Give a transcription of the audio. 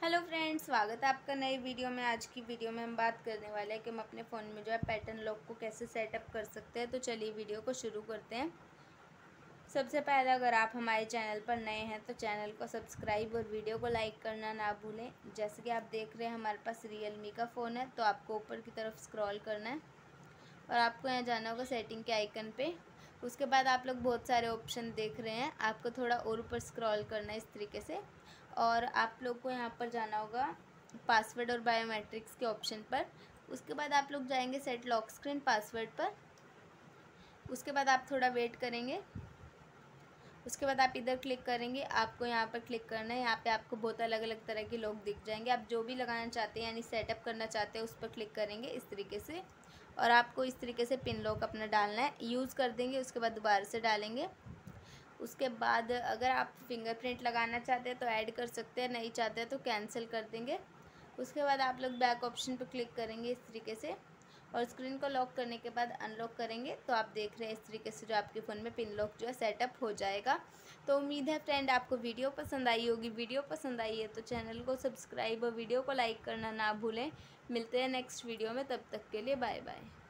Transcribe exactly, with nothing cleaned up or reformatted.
Hello friends, स्वागत है आपका नई वीडियो में। आज की वीडियो में हम बात करने वाले हैं कि हम अपने फ़ोन में जो है पैटर्न लॉक को कैसे सेटअप कर सकते हैं। तो चलिए वीडियो को शुरू करते हैं। सबसे पहले अगर आप हमारे चैनल पर नए हैं तो चैनल को सब्सक्राइब और वीडियो को लाइक करना ना भूलें। जैसे कि आप देख रहे हैं हमारे पास रियलमी का फ़ोन है, तो आपको ऊपर की तरफ स्क्रॉल करना है और आपको यहाँ जाना होगा सेटिंग के आइकन पे। उसके बाद आप लोग बहुत सारे ऑप्शन देख रहे हैं, आपको थोड़ा और ऊपर स्क्रॉल करना है इस तरीके से और आप लोग को यहाँ पर जाना होगा पासवर्ड और बायोमेट्रिक्स के ऑप्शन पर। उसके बाद आप लोग जाएंगे सेट लॉक स्क्रीन पासवर्ड पर। उसके बाद आप थोड़ा वेट करेंगे। उसके बाद आप इधर क्लिक करेंगे, आपको यहाँ पर क्लिक करना है। यहाँ पे आपको बहुत अलग अलग तरह के लॉक दिख जाएंगे। आप जो भी लगाना चाहते हैं यानी सेटअप करना चाहते हैं उस पर क्लिक करेंगे इस तरीके से और आपको इस तरीके से पिन लॉक अपना डालना है। यूज़ कर देंगे, उसके बाद दोबारा से डालेंगे। उसके बाद अगर आप फिंगरप्रिंट लगाना चाहते हैं तो ऐड कर सकते हैं, नहीं चाहते हैं तो कैंसिल कर देंगे। उसके बाद आप लोग बैक ऑप्शन पर क्लिक करेंगे इस तरीके से और स्क्रीन को लॉक करने के बाद अनलॉक करेंगे तो आप देख रहे हैं इस तरीके से जो आपके फ़ोन में पिन लॉक जो है सेटअप हो जाएगा। तो उम्मीद है फ्रेंड आपको वीडियो पसंद आई होगी। वीडियो पसंद आई है तो चैनल को सब्सक्राइब और वीडियो को लाइक करना ना भूलें। मिलते हैं नेक्स्ट वीडियो में, तब तक के लिए बाय बाय।